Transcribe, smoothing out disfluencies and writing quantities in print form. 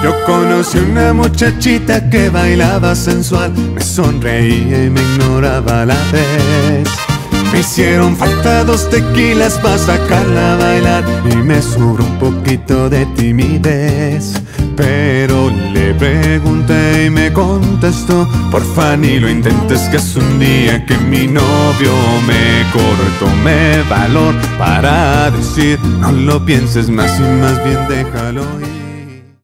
Yo conocí una muchachita que bailaba sensual, me sonreía y me ignoraba a la vez. Me hicieron falta 2 tequilas para sacarla a bailar y me sobró un poquito de timidez. Pero le pregunté y me contestó: porfa ni lo intentes, que es un día que mi novio me corre. Tomé valor para decir: no lo pienses más y más bien déjalo ir.